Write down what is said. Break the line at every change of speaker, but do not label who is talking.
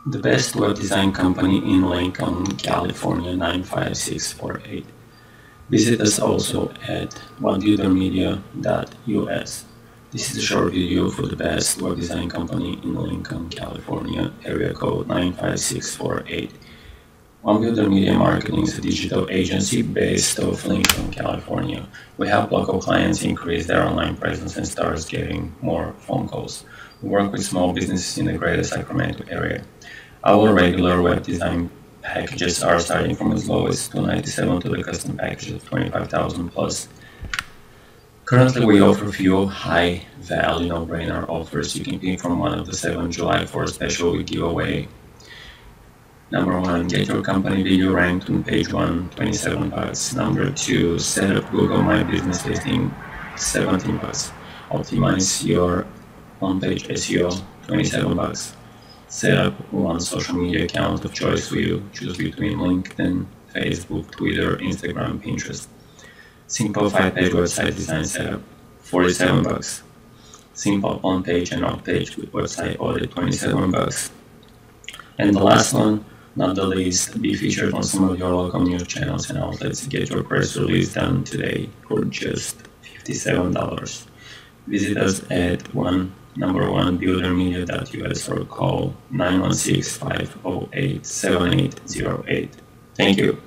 The best web design company in Lincoln, California 95648. Visit us also at onebuildermedia.us. This is a short video for the best web design company in Lincoln, California, area code 95648. One Builder Media Marketing is a digital agency based out of Lincoln, California. We help local clients increase their online presence and start getting more phone calls. We work with small businesses in the greater Sacramento area. Our regular web design packages are starting from as low as $297 to the custom package of $25,000 plus. Currently, we offer few high-value no-brainer offers. You can pick from one of the 7 July 4th special we give away. Number 1, get your company video ranked on page 1, $27. Number 2, set up Google My Business listing, $17. Optimize your on-page SEO, $27. Set up one social media account of choice for you. Choose between LinkedIn, Facebook, Twitter, Instagram, Pinterest. Simple 5-page website design setup, $47. Simple on-page and off-page website audit, $27. And the last one, not the least, be featured on some of your local news channels and outlets. Get your press release done today for just $57. Visit us at onebuildermedia.us or call 916-508-7808. Thank you.